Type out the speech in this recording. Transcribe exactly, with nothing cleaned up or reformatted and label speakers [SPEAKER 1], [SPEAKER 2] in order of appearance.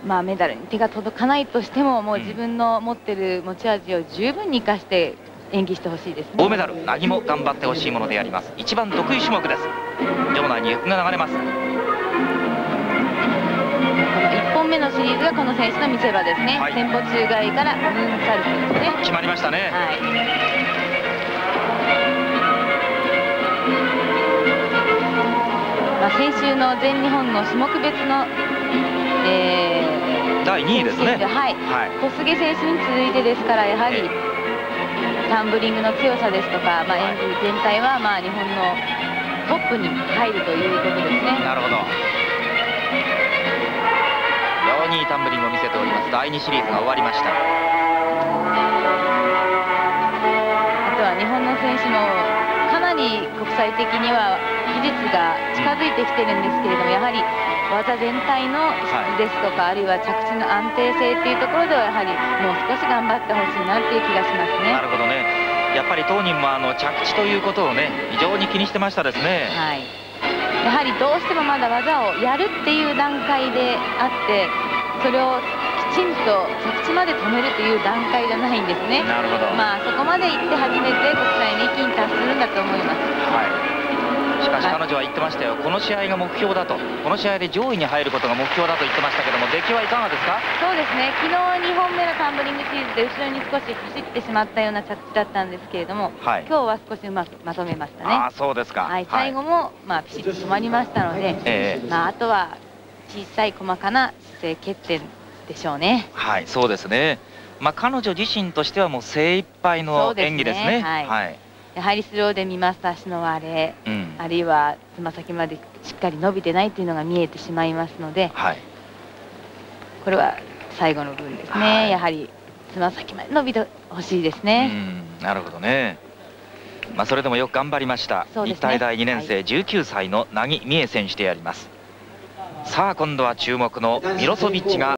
[SPEAKER 1] まあ、メダルに手が届かないとしても、もう自分の持ってる持ち味を十分に生かして演技してほしいですね。
[SPEAKER 2] 銅メダル凪も頑張ってほしいものであります。一番得意種目です。場内にエフが流れます。この
[SPEAKER 1] いっぽんめのシリーズがこの選手の見せ場ですね。はい、前方宙返りからムーンサルトですね。
[SPEAKER 2] 決まりましたね。はい、
[SPEAKER 1] まあ、先週の全日本の種目別の、えー、
[SPEAKER 2] だいにいですね。
[SPEAKER 1] はい、はい、小菅選手に続いてですから、やはり、えー、タンブリングの強さですとか、まあ、演技全体はまあ日本のトップに入るということですね。
[SPEAKER 2] なるほど。非常にいいタンブリングを見せております。だいにシリーズが終わりました。あ
[SPEAKER 1] とは日本の選手もかなり国際的には技術が近づいてきてるんですけれども、やはり技全体の質ですとか、はい、あるいは着地の安定性というところではやはりもう少し頑張ってほしいなという気がしますね。
[SPEAKER 2] なるほどね。やっぱり当人もあの着地ということをね非常に気にしてましたですね。
[SPEAKER 1] はい、やはりどうしてもまだ技をやるっていう段階であって、それをきちんと着地まで止めるという段階じゃないんですね。
[SPEAKER 2] なるほど。
[SPEAKER 1] まあそこまで行って初めて国際の域に達するんだと思います。
[SPEAKER 2] はい、しかし彼女は言ってましたよ、この試合が目標だと、この試合で上位に入ることが目標だと言ってましたけども、出来はいかがですか？
[SPEAKER 1] そうですね、昨日にほんめのタンブリングシリーズで後ろに少し走ってしまったような着地だったんですけれども、はい、今日は少しうまくまとめましたね。
[SPEAKER 2] ああ、そうですか。
[SPEAKER 1] はい、最後も、まあ、ピシッと止まりましたので、えーまあ、あとは小さい細かな姿勢欠点でしょうね。
[SPEAKER 2] はい、そうですね。まあ、彼女自身としてはもう精一杯の演技ですね。はい、はい、
[SPEAKER 1] やはりスローで見ますと足の割れ、うん、あるいはつま先までしっかり伸びてないというのが見えてしまいますので、はい、これは最後の分ですね、はい、やはりつま先まで伸びてほしいですね。
[SPEAKER 2] うん、なるほどね。まあ、それでもよく頑張りました、ね、日体大にねん生、はい、じゅうきゅうさいの凪美恵選手であります。さあ今度は注目のミロソビッチが